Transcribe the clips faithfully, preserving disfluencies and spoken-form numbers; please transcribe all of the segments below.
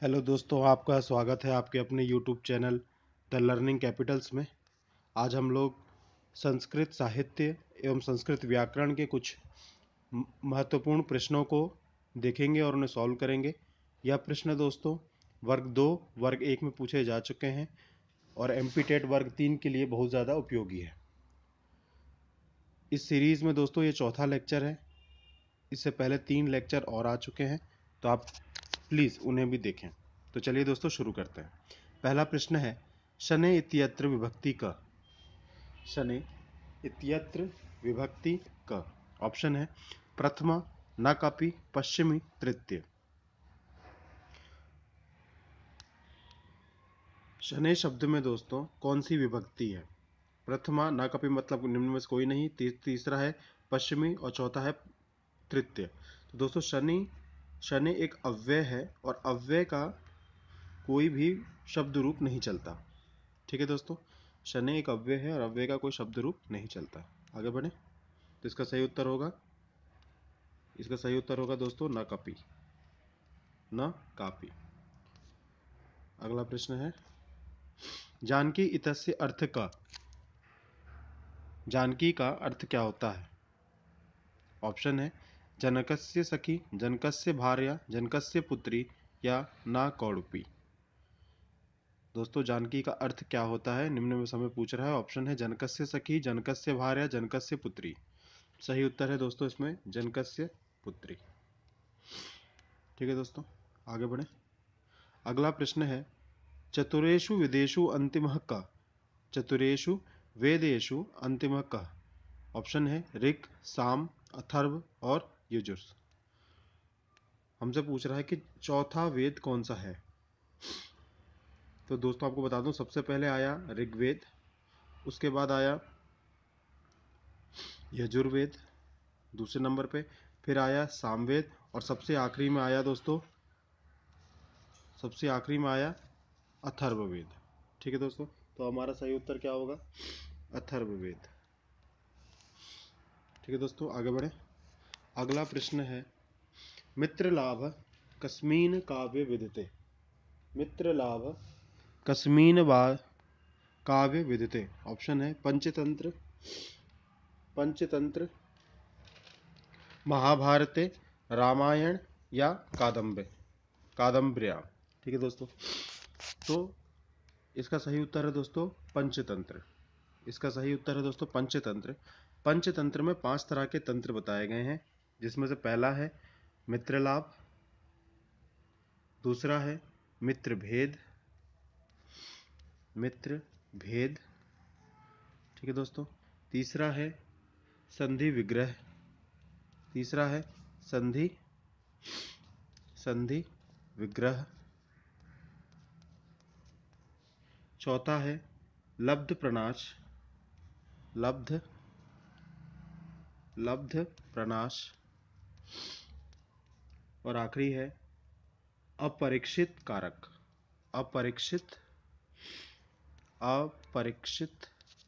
Hello दोस्तों, आपका स्वागत है आपके अपने YouTube channel the learning capitals में। आज हम लोग संस्कृत साहित्य एवं संस्कृत व्याकरण के कुछ म- महत्वपूर्ण प्रश्नों को देखेंगे और उन्हें सॉल्व करेंगे। यह प्रश्न दोस्तों वर्ग दो वर्ग एक में पूछे जा चुके हैं और एमपी टेट वर्ग तीन के लिए बहुत ज़्यादा उपयोगी है। इस सीरीज़ में दोस्तों ये चौथा लेक्चर है। इससे पहले तीन लेक्चर और आ चुके हैं, तो आप प्लीज़ उन्हें भी देखें। तो चलिए दोस्तों शुरू करते हैं। पहला प्रश्न है, शनै इत्यत्र विभक्ति क। शनै इत्यत्र विभक्ति क। ऑप्शन है प्रथमा, न कापि, पश्चिमी, तृतीय। शनै शब्द में दोस्तों कौन सी विभक्ति है? प्रथमा, न कापि मतलब निम्न में से कोई नहीं, ती, तीसरा है पश्चिमी और चौथा है तृतीय। तो दोस्तों शनि शनि एक अव्यय है और अव्यय का कोई भी शब्द रूप नहीं चलता। ठीक है दोस्तों, शनि एक अव्यय है और अव्यय का कोई शब्द रूप नहीं चलता। आगे बढ़े तो इसका सही उत्तर होगा इसका सही उत्तर होगा दोस्तों न कपि, न कापी। अगला प्रश्न है, जानकी इतस्य अर्थ का। जानकी का अर्थ क्या होता है? ऑप्शन है जनकस्य सखी, जनकस्य भार्या, जनकस्य पुत्री या ना कौड़पी। दोस्तों जानकी का अर्थ क्या होता है निम्न में समय पूछ रहा है। ऑप्शन है जनकस्य सखी, जनकस्य भार्या, जनकस्य पुत्री। सही उत्तर है दोस्तों इसमें जनकस्य पुत्री। ठीक है दोस्तों, आगे बढ़े। अगला प्रश्न है, चतुरेषु वेदेषु अंतिमः कः। चतुरेषु वेदेषु अंतिमः कः। ऑप्शन है ऋक्, साम, अथर्व और यजुर्। हमसे पूछ रहा है कि चौथा वेद कौन सा है। तो दोस्तों आपको बता दूं, सबसे पहले आया ऋग्वेद, उसके बाद आया यजुर्वेद दूसरे नंबर पे, फिर आया सामवेद और सबसे आखिरी में आया दोस्तों सबसे आखिरी में आया अथर्ववेद। ठीक है दोस्तों, तो हमारा सही उत्तर क्या होगा? अथर्ववेद। ठीक है दोस्तों, आगे बढ़े। अगला प्रश्न है, मित्रलाभ कस्मिन् काव्ये विद्यते। मित्रलाभ कस्मिन् वा काव्ये विद्यते। ऑप्शन है पंचतंत्र, पंचतंत्र, महाभारते, रामायण या कादम्बे कादम्बर्या। ठीक है दोस्तों, तो इसका सही उत्तर है दोस्तों पंचतंत्र। इसका सही उत्तर है दोस्तों पंचतंत्र। पंचतंत्र में पांच तरह के तंत्र बताए गए हैं, जिसमें से पहला है मित्रलाभ, दूसरा है मित्र भेद, मित्र भेद। ठीक है दोस्तों, तीसरा है संधि विग्रह, तीसरा है संधि संधि विग्रह, चौथा है लब्ध प्रणाश, लब्ध लब्ध प्रणाश, और आखिरी है अपरीक्षित कारक, अपरीक्षित अपरीक्षित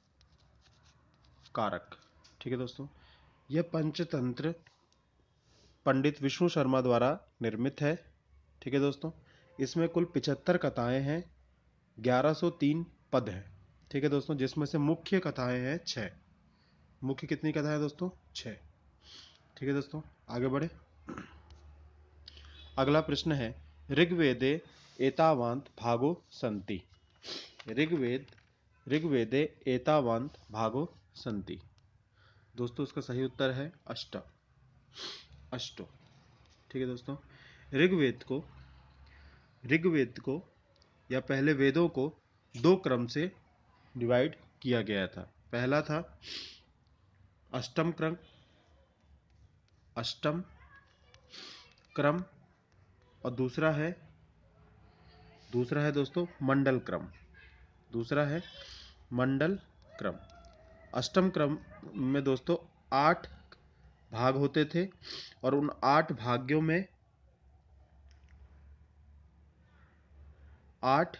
कारक। ठीक है दोस्तों, यह पंचतंत्र पंडित विष्णु शर्मा द्वारा निर्मित है। ठीक है दोस्तों, इसमें कुल पिछहत्तर कथाएं हैं, ग्यारह सौ तीन पद हैं। ठीक है दोस्तों, जिसमें से मुख्य कथाएं हैं छः। मुख्य कितनी कथाएं दोस्तों? छः। ठीक है दोस्तों, आगे बढ़े। अगला प्रश्न है, ऋग्वेदे एतावान्त भागो सन्ति। ऋग्वेद ऋग्वेदे एतावान्त भागो सन्ति। दोस्तों इसका सही उत्तर है अष्ट अष्टो। ठीक है दोस्तों, ऋग्वेद को ऋग्वेद को या पहले वेदों को दो क्रम से डिवाइड किया गया था। पहला था अष्टम क्रम अष्टम क्रम और दूसरा है दूसरा है दोस्तों मंडल क्रम। दूसरा है मंडल क्रम। अष्टम क्रम में दोस्तों आठ भाग होते थे और उन आठ भाग्यों में आठ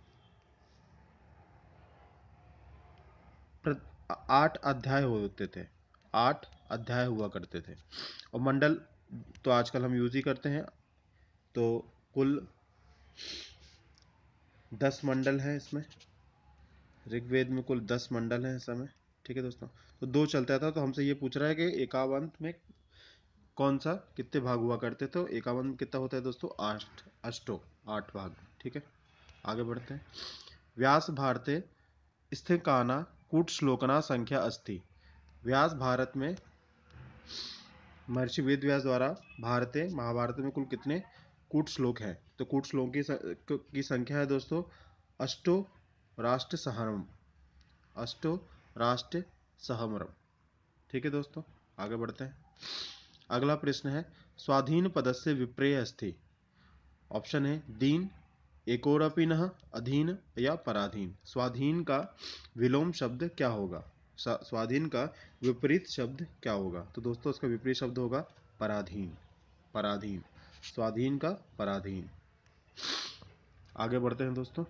आठ अध्याय होते थे आठ अध्याय हुआ करते थे। और मंडल तो आजकल हम यूज ही करते हैं। तो कुल दस मंडल हैं इसमें, ऋग्वेद में कुल दस मंडल हैं इस समय। ठीक है दोस्तों, तो दो चलता था, तो हमसे ये पूछ रहा है कि एकावंत में कौन सा कितने भाग हुआ करते, तो एकावन में कितना होता है दोस्तों, आठ, अष्टो, आठ भाग। ठीक है, आगे बढ़ते हैं। व्यास भारते स्थिकाना कूट श्लोकना संख्या अस्ति। व्यास भारत में महर्षि वेद व्यास द्वारा भारते महाभारत में कुल कितने कूट श्लोक हैं, तो कूट श्लोक की की संख्या है दोस्तों अष्टो राष्ट्र सहरम, अष्टो राष्ट्र सहमरम। ठीक है दोस्तों, आगे बढ़ते हैं। अगला प्रश्न है स्वाधीन पदस्य विप्रेय अस्ति। ऑप्शन है दीन, एकोरपिनः, अधीन या पराधीन। स्वाधीन का विलोम शब्द क्या होगा, स्वाधीन का विपरीत शब्द क्या होगा, तो दोस्तों उसका विपरीत शब्द होगा पराधीन, पराधीन, स्वाधीन का पराधीन। आगे बढ़ते हैं दोस्तों।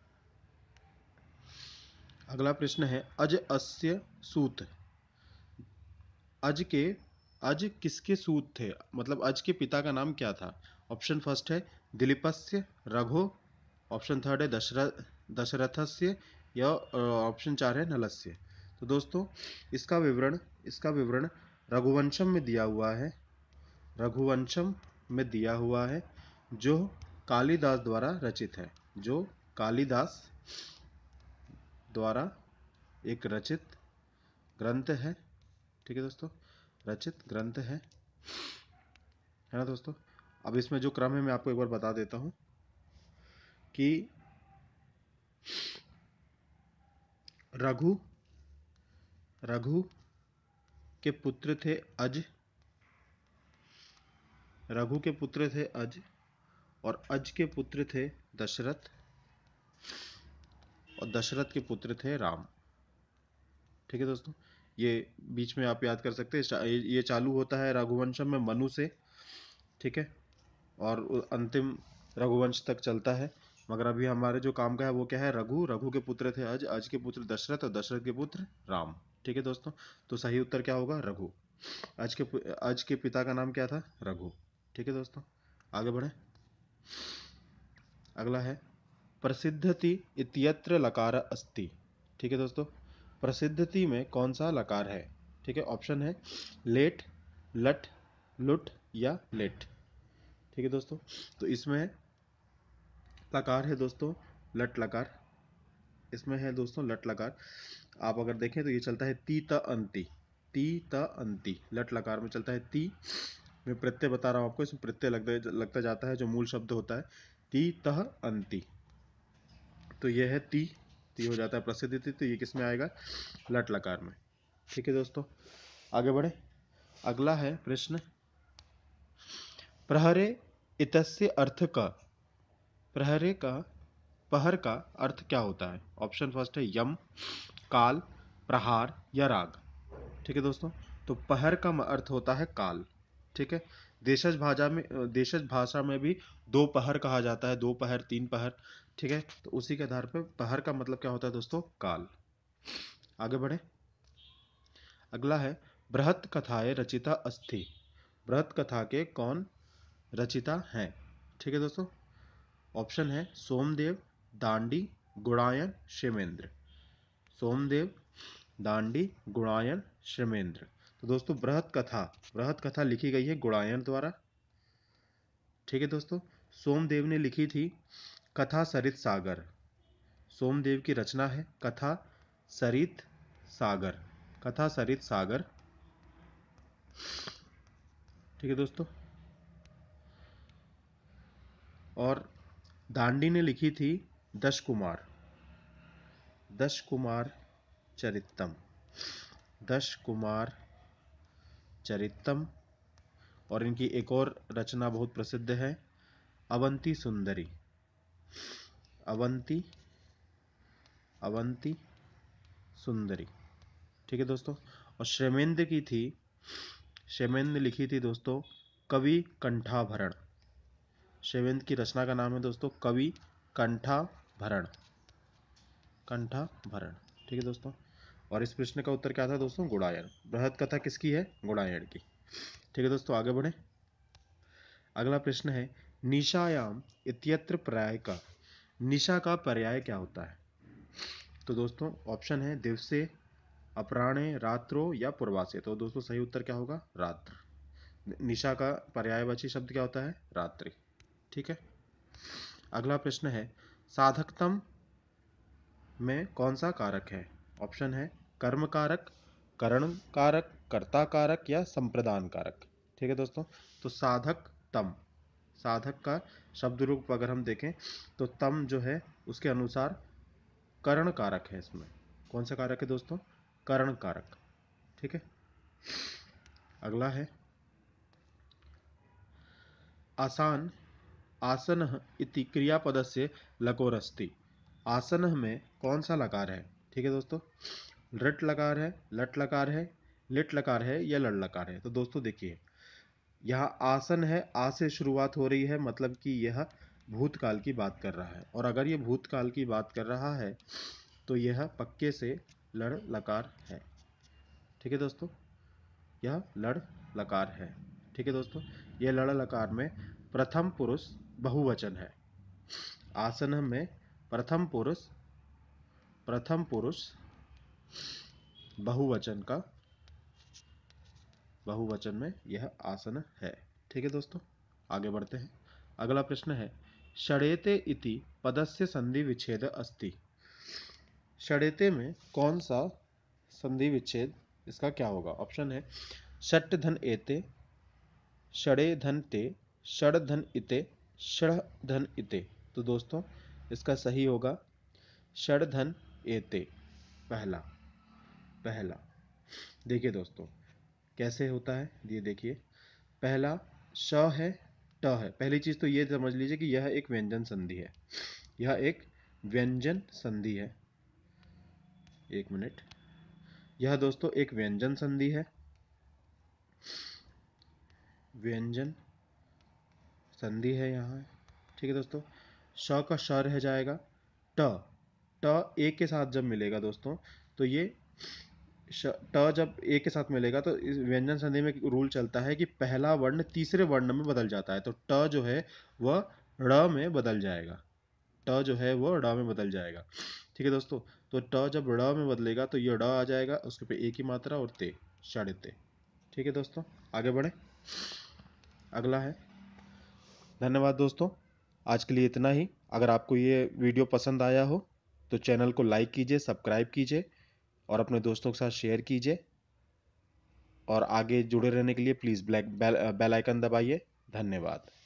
अगला प्रश्न है अज अस्य सूत। अज के अज किसके सूत थे, मतलब अज के पिता का नाम क्या था। ऑप्शन फर्स्ट है दिलीपस्य, रघु, ऑप्शन थर्ड है दशरथ दशरथस्य, या ऑप्शन चार है नलस्य। तो दोस्तों इसका विवरण इसका विवरण रघुवंशम में दिया हुआ है, रघुवंशम में दिया हुआ है जो कालिदास द्वारा रचित है, जो कालिदास द्वारा एक रचित ग्रंथ है। ठीक है दोस्तों, रचित ग्रंथ है है ना दोस्तों। अब इसमें जो क्रम है मैं आपको एक बार बता देता हूं कि रघु रघु के पुत्र थे अज, रघु के पुत्र थे अज, और अज के पुत्र थे दशरथ, और दशरथ के पुत्र थे राम। ठीक है दोस्तों, ये बीच में आप याद कर सकते हैं, ये चालू होता है रघुवंशम में मनु से, ठीक है, और अंतिम रघुवंश तक चलता है। मगर अभी हमारे जो काम का है वो क्या है, रघु, रघु के पुत्र थे अज, अज के पुत्र दशरथ, और दशरथ के पुत्र राम। ठीक है दोस्तों, तो सही उत्तर क्या होगा, रघु। अज के अज के पिता का नाम क्या था, रघु। ठीक है दोस्तों, आगे बढ़े। अगला है प्रसिद्धति इत्यत्र लकार अस्ति। ठीक है दोस्तों, प्रसिद्धति में कौन सा लकार है। ठीक है, ऑप्शन है लेट, लट, लुट या लेट। ठीक है दोस्तों, तो इसमें लकार है दोस्तों लट लकार, इसमें है दोस्तों लट लकार। आप अगर देखें तो ये चलता है ती त अंति, ती त अंति, लट लकार में चलता है ती। मैं प्रत्यय बता रहा हूं आपको, इसमें प्रत्यय लगता लगता जाता है जो मूल शब्द होता है ती तह अंति, तो यह है ती, ती हो जाता है प्रसिद्धि, तो ये किस में आएगा, लट लकार में। ठीक है दोस्तों, आगे बढ़े। अगला है प्रश्न प्रहरे इतस्य अर्थ का, प्रहरे का पहर का अर्थ क्या होता है। ऑप्शन फर्स्ट है यम, काल, प्रहार या राग। ठीक है दोस्तों, तो पहर का अर्थ होता है काल। ठीक है, देशज भाषा में देशज भाषा में भी दो पहर कहा जाता है, दो पहर, तीन पहर। ठीक है, तो उसी के आधार पर पहर का मतलब क्या होता है दोस्तों, काल। आगे बढ़े। अगला है बृहत कथाएं रचिता अस्ति। बृहत कथा के कौन रचिता हैं। ठीक है दोस्तों, ऑप्शन है सोमदेव, दांडी, गुणायन, क्षेमेंद्र। सोमदेव, दांडी, गुणायन, क्षेमेंद्र। तो दोस्तों बृहत कथा बृहत कथा लिखी गई है गुणायन द्वारा। ठीक है दोस्तों, सोमदेव ने लिखी थी कथा सरित सागर। सोमदेव की रचना है कथा सरित सागर, कथा सरित सागर। ठीक है दोस्तों, और दांडी ने लिखी थी दश कुमार, दश कुमार चरितम, दश कुमार चरितम। और इनकी एक और रचना बहुत प्रसिद्ध है अवंती सुंदरी, अवंती अवंती सुंदरी। ठीक है दोस्तों, और क्षेमेंद्र की थी, क्षेमेंद्र ने लिखी थी दोस्तों कवि कंठाभरण। क्षेमेंद्र की रचना का नाम है दोस्तों कवि कंठाभरण, कंठाभरण। ठीक है दोस्तों, और इस प्रश्न का उत्तर क्या था दोस्तों, गुणायन। बृहत कथा किसकी है, गुणायन की। ठीक है दोस्तों, आगे बढ़े। अगला प्रश्न है निशायाम इत्यत्र पर्याय का निशा का पर्याय क्या होता है? तो दोस्तों ऑप्शन है दिवसे, अपराह्ने, रात्रो या पूर्वासे। तो दोस्तों सही उत्तर क्या होगा? रात्र। निशा का पर्यायवाची शब्द क्या होता है? रात्रि। ठीक है। अगला प्रश्न है साधकतम में कौन सा कारक है? ऑप्शन है कर्म कारक, करण कारक, कर्ता कारक या संप्रदान कारक। ठीक है दोस्तों, तो साधक तम, साधक का शब्द रूप अगर हम देखें तो तम जो है उसके अनुसार करण कारक है। इसमें कौन सा कारक है दोस्तों? करण कारक। ठीक है। अगला है आसान आसनः इति क्रियापदस्य लकोरस्ति। आसनः में कौन सा लकार है? ठीक है दोस्तों, रट लकार है, लट लकार है, लिट लकार है या लड़ लकार है। तो दोस्तों देखिए यहाँ आसन है, आ से शुरुआत हो रही है, मतलब कि यह भूतकाल की बात कर रहा है। और अगर ये भूतकाल की बात कर रहा है तो यह पक्के से लड़ लकार है। ठीक है दोस्तों, यह लड़ लकार है। ठीक है दोस्तों, यह लड़ लकार में प्रथम पुरुष बहुवचन है। आसन में प्रथम पुरुष प्रथम पुरुष बहुवचन का बहुवचन में यह आसन है। ठीक है दोस्तों, आगे बढ़ते हैं। अगला प्रश्न है षडेते इति पदस्य संधि विच्छेद अस्ति। षडेते में कौन सा संधि विच्छेद इसका क्या होगा? ऑप्शन है षट धन एते, षडे धन ते, षड धन इते, षढ़ धन इते। तो दोस्तों इसका सही होगा षड धन एते, पहला पहला। देखिए दोस्तों कैसे होता है, ये देखिए पहला श है, ट है। पहली चीज तो ये समझ लीजिए कि यह एक व्यंजन संधि है, यह एक व्यंजन संधि है। एक मिनट, यह दोस्तों एक व्यंजन संधि है, व्यंजन संधि है यहाँ। ठीक है दोस्तों, श का श रह जाएगा, ट ट एक के साथ जब मिलेगा दोस्तों तो ये ट जब एक के साथ मिलेगा तो इस व्यंजन संधि में रूल चलता है कि पहला वर्ण तीसरे वर्ण में बदल जाता है। तो ट जो है वह ड़ में बदल जाएगा, ट जो है वो ड़ में बदल जाएगा। ठीक है दोस्तों, तो ट जब ड़ में बदलेगा तो ये ड़ आ जाएगा, उसके पे एक ही मात्रा और ते, षड़ते। ठीक है दोस्तों, आगे बढ़े। अगला है, धन्यवाद दोस्तों, आज के लिए इतना ही। अगर आपको ये वीडियो पसंद आया हो तो चैनल को लाइक कीजिए, सब्सक्राइब कीजिए और अपने दोस्तों के साथ शेयर कीजिए। और आगे जुड़े रहने के लिए please black bell bell icon दबाइए। धन्यवाद।